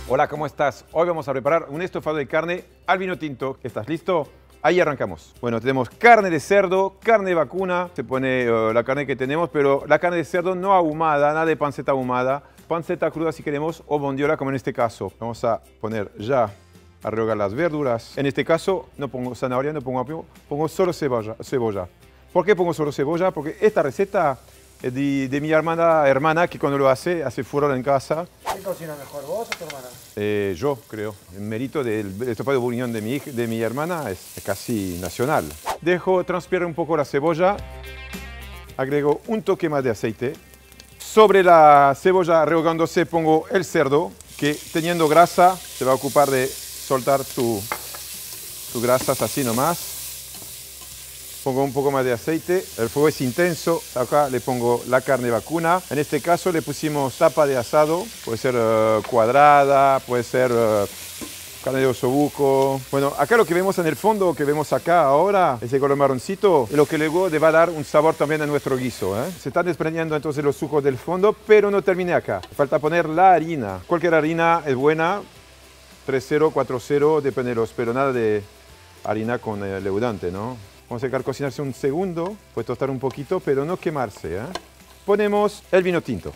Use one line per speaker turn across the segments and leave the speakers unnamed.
Hola, ¿cómo estás? Hoy vamos a preparar un estofado de carne al vino tinto. ¿Estás listo? Ahí arrancamos. Bueno, tenemos carne de cerdo, carne de vacuna. Se pone la carne que tenemos, pero la carne de cerdo no ahumada, nada de panceta ahumada. Panceta cruda si queremos o bondiola como en este caso. Vamos a poner ya a rehogar las verduras. En este caso no pongo zanahoria, no pongo apio, pongo solo cebolla. ¿Por qué pongo solo cebolla? Porque esta receta es de mi hermana que cuando lo hace furor en casa.
¿Quién cocina mejor, vos o tu hermana?
Yo creo. El mérito del estofado bourguignon de mi hermana es casi nacional. Dejo transpirar un poco la cebolla. Agrego un toque más de aceite. Sobre la cebolla rehogándose pongo el cerdo, que teniendo grasa se va a ocupar de soltar su grasas así nomás. Pongo un poco más de aceite, el fuego es intenso. Acá le pongo la carne vacuna. En este caso le pusimos tapa de asado, puede ser cuadrada, puede ser carne de osobuco. Bueno, acá lo que vemos en el fondo, que vemos acá ahora, ese color marroncito, es lo que luego le va a dar un sabor también a nuestro guiso. Se están desprendiendo entonces los sucos del fondo, pero no terminé acá. Falta poner la harina. Cualquier harina es buena, 3-0, 4-0, depende de los, pero nada de harina con leudante, ¿no? Vamos a dejar cocinarse un segundo, puede tostar un poquito, pero no quemarse. Ponemos el vino tinto.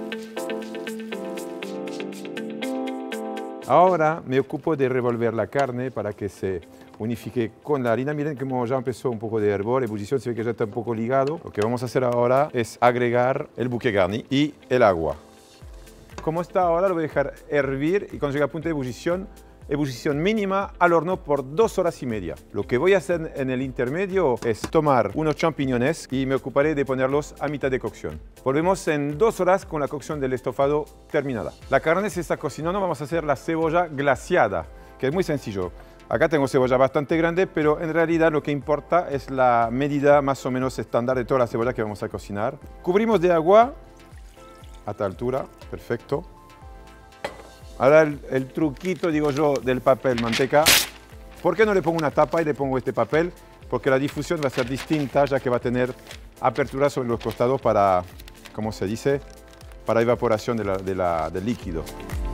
Ahora me ocupo de revolver la carne para que se unifique con la harina. Miren cómo ya empezó un poco de hervor, ebullición, se ve que ya está un poco ligado. Lo que vamos a hacer ahora es agregar el bouquet garni y el agua. Como está ahora, lo voy a dejar hervir y cuando llegue a punto de ebullición mínima al horno por 2 horas y media. Lo que voy a hacer en el intermedio es tomar unos champiñones y me ocuparé de ponerlos a mitad de cocción. Volvemos en 2 horas con la cocción del estofado terminada. La carne se está cocinando, vamos a hacer la cebolla glaseada, que es muy sencillo. Acá tengo cebolla bastante grande, pero en realidad lo que importa es la medida más o menos estándar de toda la cebolla que vamos a cocinar. Cubrimos de agua a tal altura, perfecto. Ahora el truquito, digo yo, del papel manteca. ¿Por qué no le pongo una tapa y le pongo este papel? Porque la difusión va a ser distinta, ya que va a tener apertura sobre los costados para, ¿cómo se dice? Para evaporación del líquido.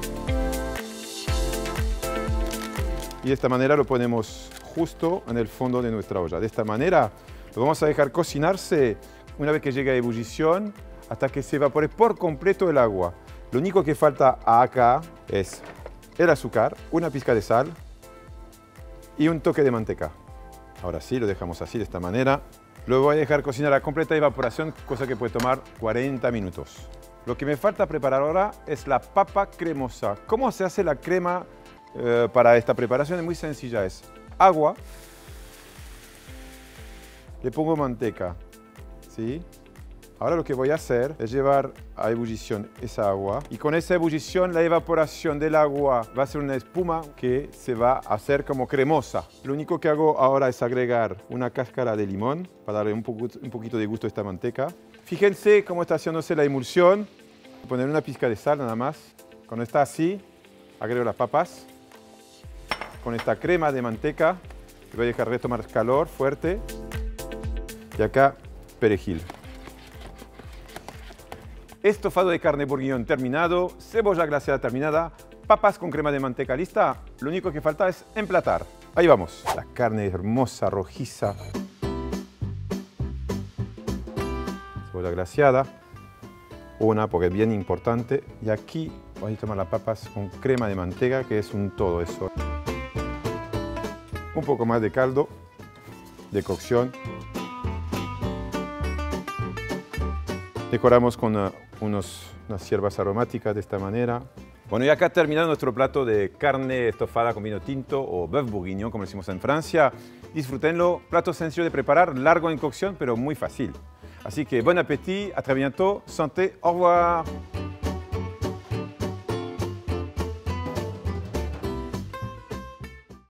Y de esta manera lo ponemos justo en el fondo de nuestra olla. De esta manera lo vamos a dejar cocinarse una vez que llegue a ebullición hasta que se evapore por completo el agua. Lo único que falta acá es el azúcar, una pizca de sal y un toque de manteca. Ahora sí, lo dejamos así, de esta manera. Lo voy a dejar cocinar a completa evaporación, cosa que puede tomar 40 minutos. Lo que me falta preparar ahora es la papa cremosa. ¿Cómo se hace la crema para esta preparación? Es muy sencilla, es agua, le pongo manteca, ¿sí? Ahora lo que voy a hacer es llevar a ebullición esa agua y con esa ebullición la evaporación del agua va a ser una espuma que se va a hacer como cremosa. Lo único que hago ahora es agregar una cáscara de limón para darle un poquito de gusto a esta manteca. Fíjense cómo está haciéndose la emulsión. Voy a poner una pizca de sal nada más. Cuando está así, agrego las papas. Con esta crema de manteca, que voy a dejar retomar calor fuerte. Y acá, perejil. Estofado de carne bourguignon terminado, cebolla glaseada terminada, papas con crema de manteca lista. Lo único que falta es emplatar. Ahí vamos. La carne hermosa, rojiza. Cebolla glaseada. Una, porque es bien importante. Y aquí voy a tomar las papas con crema de manteca, que es un todo eso. Un poco más de caldo, de cocción. Decoramos con unas hierbas aromáticas de esta manera. Bueno, y acá ha terminado nuestro plato de carne estofada con vino tinto o bœuf bourguignon, como decimos en Francia. Disfrútenlo, plato sencillo de preparar, largo en cocción, pero muy fácil. Así que bon appétit, à très bientôt, santé, au revoir.